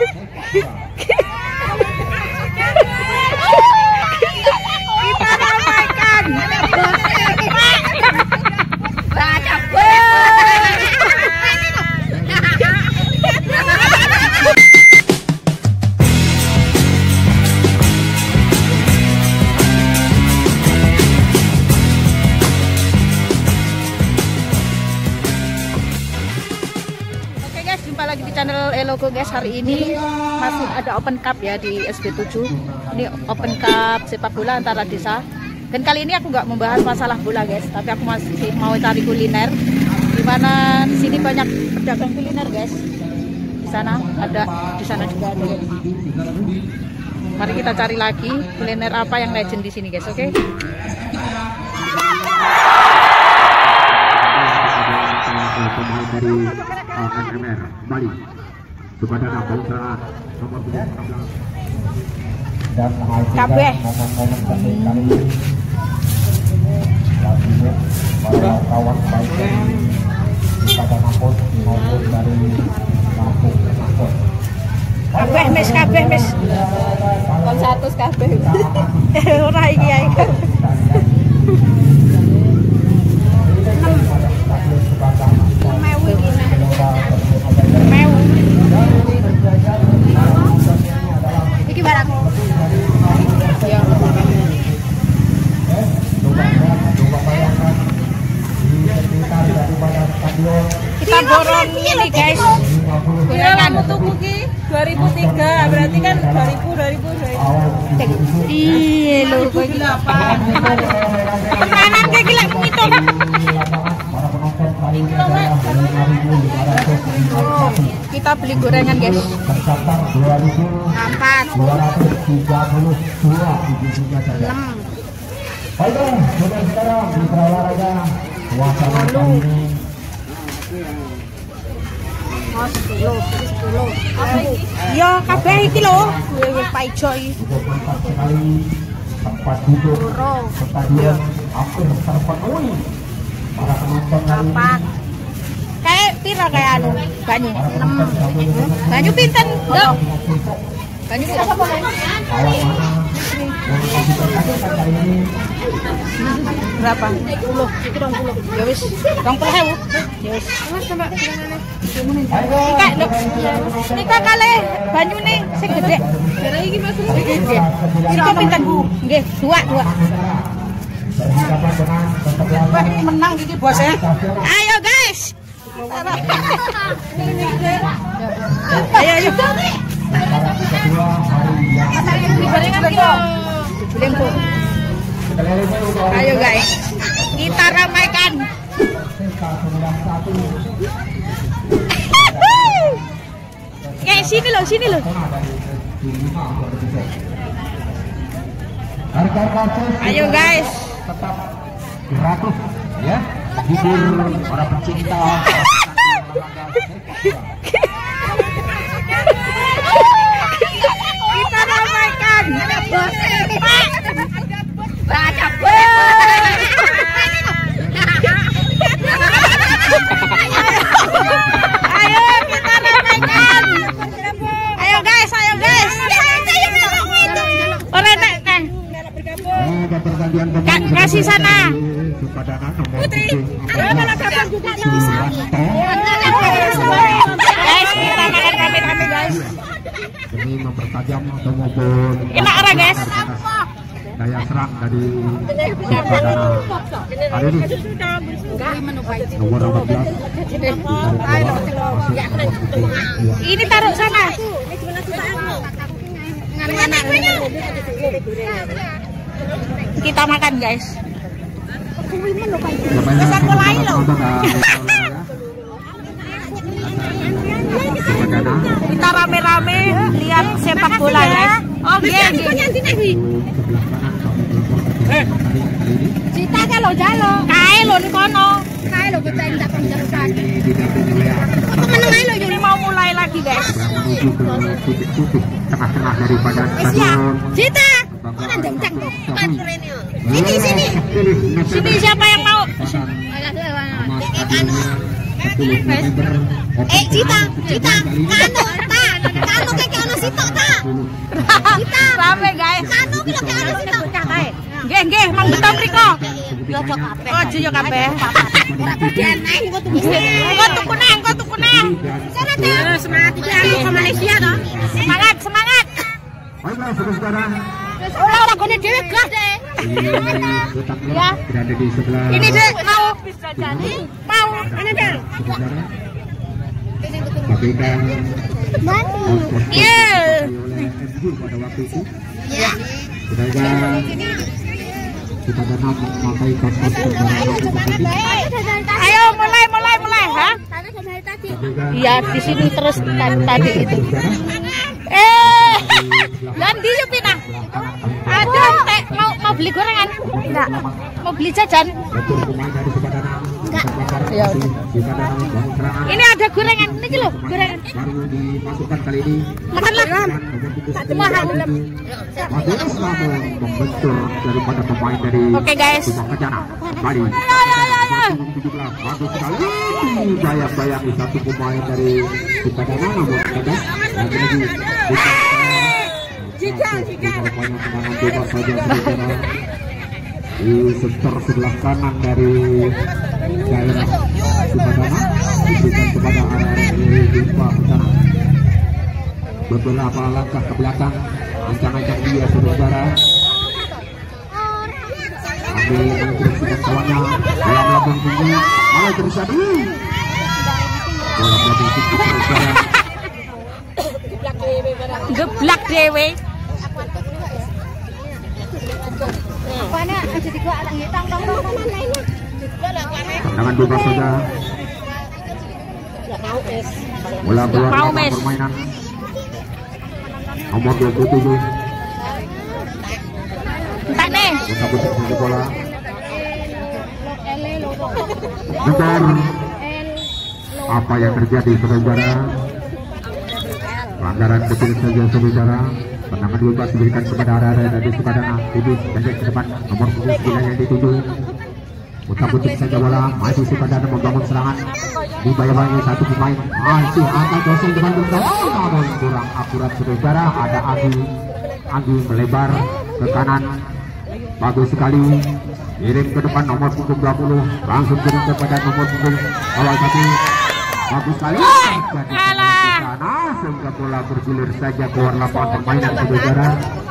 Kita ramaikan. Jumpa lagi di channel Elogo guys. Hari ini masih ada open cup ya di SB7. Ini open cup sepak bola antara desa. Dan kali ini aku nggak membahas masalah bola guys, tapi aku masih mau cari kuliner. Dimana di sini banyak pedagang kuliner guys. Di sana ada, di sana juga ada. Mari kita cari lagi kuliner apa yang legend di sini guys, oke? Dari MMR Bali kepada bangsa nomor 16 dan kabeh momen-momen penting kali ini para kawan baik dari pada Napos maupun dari Lampung Napos kabeh mes kon 100 kabeh ora iki ae iki barang kita borong ini guys. Iya, kamu tuku ki 2003, berarti kan 2000. Iya lho, kowe iki apa? Tenanan kayak gila ngitung. Kita beli gorengan guys. Ampat. 6. Baiklah, sekarang mitra olahraga wacana kali ini. Oh, 10. Ya, kabeh iki lho. Wis paijo iki. Mantap sekali tempat duduk stadion hampir terpenuhi para penonton kali ini. Kayak pira kayak anu, banyu 6. Banyu pinten, Dok? Banyu berapa, Bang? Kalau mana yang kasih pertanyaan kali ini Berapa? 10. Iki 20. Ya wis, 20.000. Ya wis. Mas coba Nika kalih banyune sing gedhe. Jare iki Mas. Nggih. Iki pinten, Bu? Nggih, 2. Wah, Menang iki bos ya. Ayo guys. Ayo. Ayo guys, kita ramaikan. Kayak sini loh. Ayo guys. Tetap gratis ya. Hibur para pecinta. Kita ramaikan. Ayo kita ramaikan. Ayo guys. Ora nek. Kasih sana. Putri. Guys, kita makan rame-rame guys. Ini mempertajam atau maupun Enak ora guys? daya serang dari Padana. Hari ini nomor 14 Ini taruh sana. Kita makan guys. Besar mulai loh. Kita rame-rame lihat sepak bola guys. Oke. Cita kalau jalo. Kae lho kono. Kae lho kita tak penjelasan. Apa meneng ae lho jadi mau mulai lagi guys. Tengah-tengah daripada stadion. Cita. Sini siapa yang mau? Cita, kanu, Kanu kayak ono sitok ta. Rame guys. Kanu ki lho kayak ono sitok ta kae. Nggih, mang beto mriko. Yo aja kabeh. Ojo yo kabeh. Tak bagian neh engko tuku. Engko tuku neh. Sana ta. Semangat iki aku ke Malaysia to. Semangat. Baiklah saudara. Ora gone dhewe gas deh. Ya. Berada di sebelah. Ini Dek mau Ana Dek. Saudara. Bagikan Iya. oleh MU pada waktu itu. Ya. Saudara. Kita pernah memakai kasus Ayo mulai ha? Sana dari tadi. Iya, di sini terus tadi itu. Landi yuk Pina. Ada teh mau beli gorengan? Enggak. Mau beli jajan? Ya udah. Ini ada gorengan. Ini loh, gorengan. Baru dimasukkan kali ini. Makanlah. Mahal belum? Membentur daripada pemain dari Oke, guys. Kencana. Bali. Bagus sekali. Bayang-bayangi satu pemain dari Kencana namun ada lagi-lagi bebas saja saudara. Di sektor sebelah kanan dari daerah Kencana diberikan kepada area Jumpa Kencana. Beberapa langkah ke belakang ancang-ancang dia saudara. Ambil menginstruksikan kawannya bola melambung tinggi malah terjadi bola melambung tinggi saudara. Geblak dewe. Apanya aja digua anak ngitang tong. Tendangan bebas saja. Bola keluar Mau, dalam Mes. permainan. Nomor 27. Entak nih. Kita putar saja bola. Bentar. Apa yang terjadi saudara? Pelanggaran kecil saja saudara. Tendangan bebas diberikan kepada area dari Sukadana. Ini pendek ke depan nomor 9 yang dituju. Putar-putar saja bola. Masih Sukadana membangun serangan. Dibayang-bayangi satu pemain. Masih angkat dosen depan berkali. Namun kurang akurat saudara. Ada Agi melebar ke kanan. Bagus sekali. Kirim ke depan nomor punggung 20. Langsung kirim kepada nomor punggung awal 1. Bagus sekali. Jadi sana sehingga bola bergulir saja keluar lapangan permainan saudara.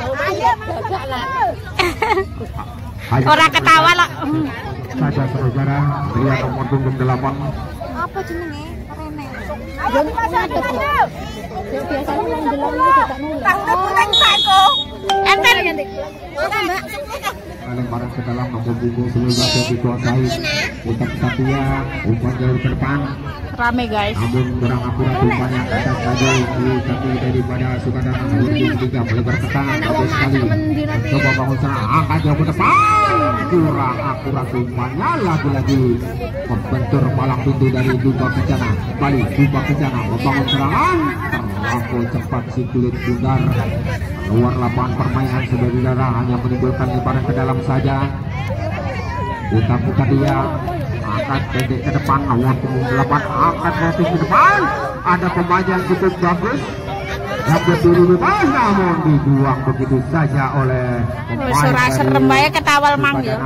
Orang ketawa loh. Saja saudara. Lihat nomor punggung 8. Apa jenenge? Remeh. Jon ada kok. Biasanya yang delok itu gak nulung. Tak puteng sako. Enter. Mbak. Lemparan ke dalam nomor punggung 19 yang dikuasai. Putar Satya. Umpan jalur ke depan. Rame guys. Namun kurang akurat umpannya atas lagi tapi daripada Sukadana nomor 23 melebar ke kanan. Bagus sekali. Coba bangun serangan angkat jauh ke depan. Kurang akurat umpannya lagi-lagi membentur palang pintu dari Jumpa Kencana. Kembali Jumpa Kencana membangun serangan. Terlampau cepat si kulit bundar. Luar lapangan permainan saudara hanya menimbulkan lebaran ke dalam saja. Putar-putar dia. Angkat pendek ke depan nomor 8 angkat kreatif ke depan. Ada pemain yang cukup bagus yang berdiri bebas namun dibuang begitu saja oleh pemain Surah serem bae ketawal mang ya.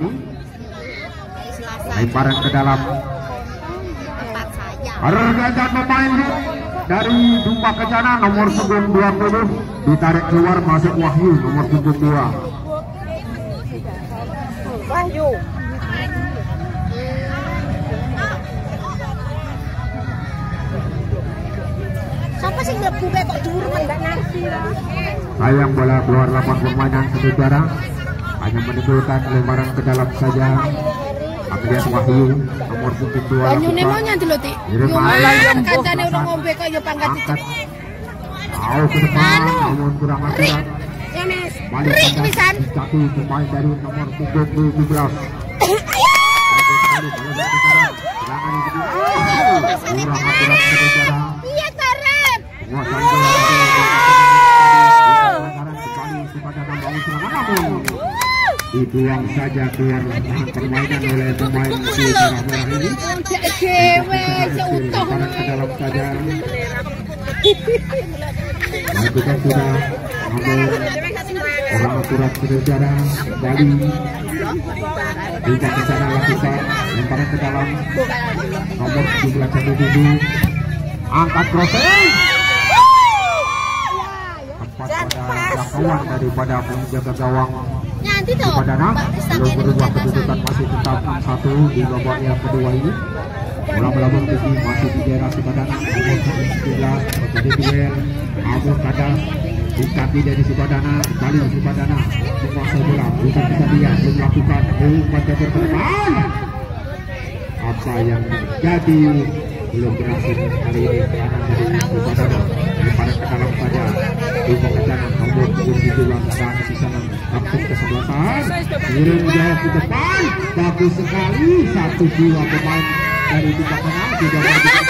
Lemparan ke dalam. Pergantian pemain dari Jumpa Kencana nomor punggung 20 ditarik keluar masuk Wahyu nomor punggung 2. Wahyu. Siapa sih mlebu kok dhuwur men gak ngerti lah. Sayang bola keluar lapangan permainan saudara. Hanya menimbulkan lemparan ke dalam saja. Ambil Wahyu nomor punggung 2. Banyune mau nyanti lho, Tik. Yo malah kancane udah ngombe kok yo pangkat Angkat. Tahu ke depan namun kurang akurat. Ya Mes. Balik Rik pisan. satu pemain dari nomor punggung 17. Kurang akurat saudara. Iya Karep. Penguasaan bola kembali kepada nomor serangan namun dibuang saja keluar lapangan permainan oleh pemain si merah-merah ini. Dewe seutuh ke dalam saja. Kita sudah orang akurat berbicara kembali tidak bicara lakukan lemparan ke dalam nomor 17 angkat crossing tepat pada jangkauan daripada penjaga gawang Supadana. Belum berubah kedudukan, masih tetap 6-1 di babak yang kedua ini. Bola melambung tinggi masih di daerah Supadana. Nomor 19 menjadi duel Abu Kadas dikati dari Supadana, kembali Supadana menguasai bola, bukan kita lihat belum melakukan umpan ke depan. Apa yang terjadi belum berhasil kali ini kanan dari Supadana lemparan ke dalam saja umpan ke kanan nomor 17 dan di sana langsung kesebelasan kirim jauh ke depan, bagus sekali 1-2 pemain dari Supadana tidak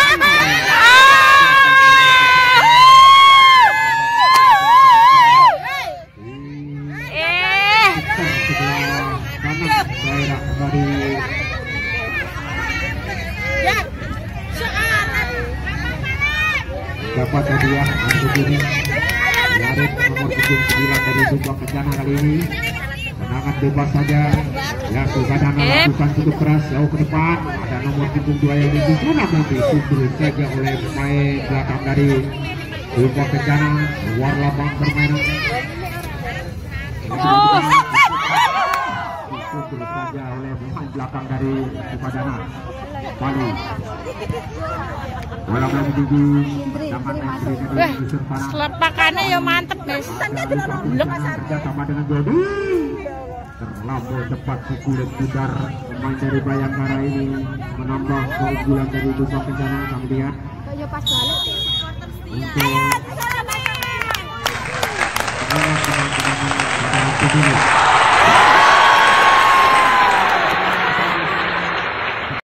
dapat hadiah untuk ini dari nomor 9 dari Subang Kencana kali ini. Tendangan bebas saja ya, Supadana lakukan cukup keras jauh ke depan, ada nomor 2 yang dituju namun disusul saja oleh pemain belakang dari Subang Kencana luar lapangan permainan. Disusul saja oleh pemain belakang dari Supadana. Bali bola lagi tinggi, selepakannya ya mantep guys. kerjasama dengan Jody terlampau cepat pukulan pudar pemain dari Bayangkara ini menambah keunggulan dari Subang Kencana. Kami lihat untuk